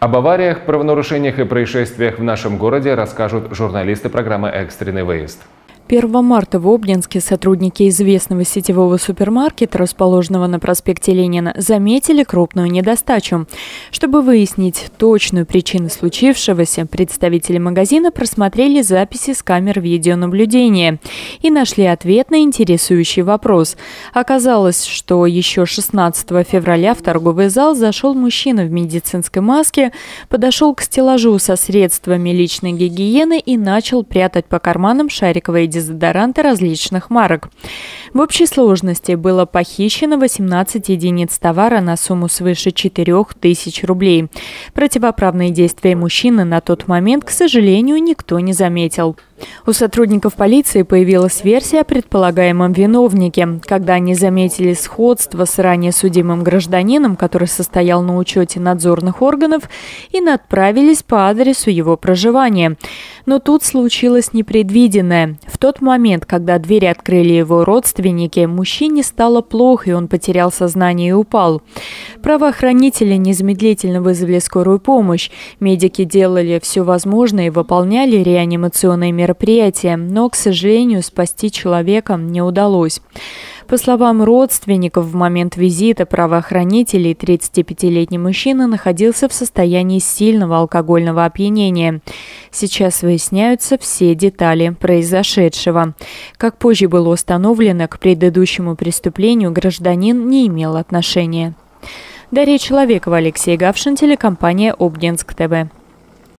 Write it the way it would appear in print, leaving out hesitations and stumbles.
Об авариях, правонарушениях и происшествиях в нашем городе расскажут журналисты программы «Экстренный выезд». 1 марта в Обнинске сотрудники известного сетевого супермаркета, расположенного на проспекте Ленина, заметили крупную недостачу. Чтобы выяснить точную причину случившегося, представители магазина просмотрели записи с камер видеонаблюдения и нашли ответ на интересующий вопрос. Оказалось, что еще 16 февраля в торговый зал зашел мужчина в медицинской маске, подошел к стеллажу со средствами личной гигиены и начал прятать по карманам шариковые дезодоранты различных марок. В общей сложности было похищено 18 единиц товара на сумму свыше 4000 рублей. Противоправные действия мужчины на тот момент, к сожалению, никто не заметил. У сотрудников полиции появилась версия о предполагаемом виновнике. Когда они заметили сходство с ранее судимым гражданином, который состоял на учете надзорных органов, и отправились по адресу его проживания. Но тут случилось непредвиденное. В тот момент, когда двери открыли его родственники, мужчине стало плохо, и он потерял сознание и упал. Правоохранители незамедлительно вызвали скорую помощь. Медики делали все возможное и выполняли реанимационные мероприятия, но, к сожалению, спасти человека не удалось. По словам родственников, в момент визита правоохранителей 35-летний мужчина находился в состоянии сильного алкогольного опьянения. Сейчас выясняются все детали произошедшего. Как позже было установлено, к предыдущему преступлению гражданин не имел отношения. Дарья Человекова, Алексей Гавшин, телекомпания Обнинск ТВ.